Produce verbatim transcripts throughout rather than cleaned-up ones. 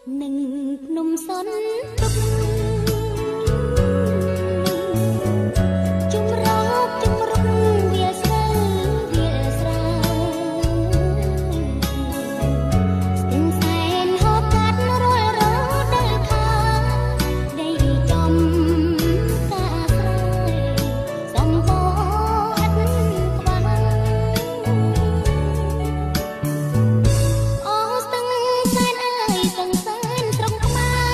នឹងភ្នំសុនទុកជំរកជំរុំវាស្រូវវាស្រាស្ទឹងសែនហូបកាត់រាល់រដូវខាលដីចំកាស្រែសំបោអត់ក្បាលអូស្ទឹងសែនអើយស្ទឹងសែនត្រង់ក្បាល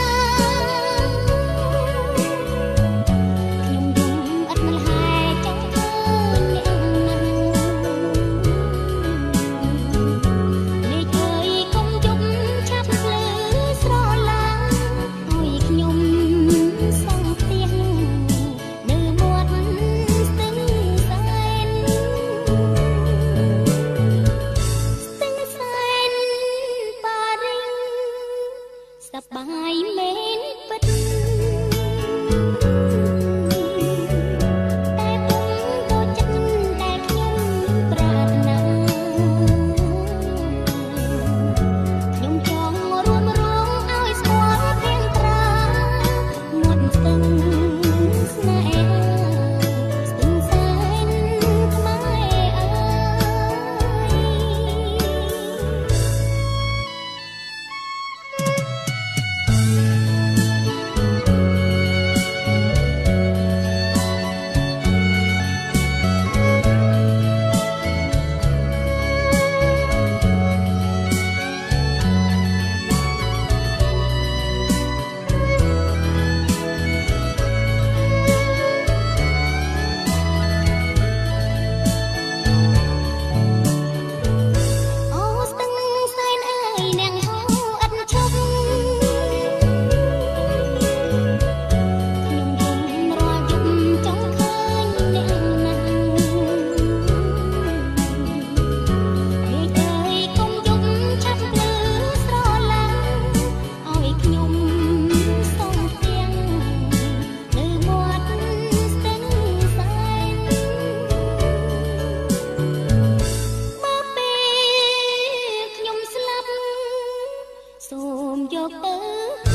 ខ្ញុំយំអត់មិនហែចង់ឃើញអ្នកណាលេខអើយកុំយំឆាប់ភ្លឺស្រឡាឲ្យខ្ញុំសងផ្ទះនៅមាត់ស្ទឹងសែនស្ទឹងសែនបារីសប្បាយមែនពិតតែពុំក៏ចិត្តដែលខ្ញុំប្រាថ្នាខ្ញុំចង់រួមរងឲ្យស្គាល់ភេងត្រាមាត់ស្ទឹងស្នេហាស្ទឹងសែនខ្មែរអើអូស្ទឹងសែនអើយនាងហូរឥតឈប់ខ្ញុំយំរាល់យប់ចង់ឃើញអ្នកណាលេខអើយកុំយំឆាប់ភ្លឺស្រឡាឲ្យខ្ញុំសងផ្ទាំងនៅមាត់ស្ទឹងសែនបើពេលខ្ញុំស្លាប់សូមយកទៅ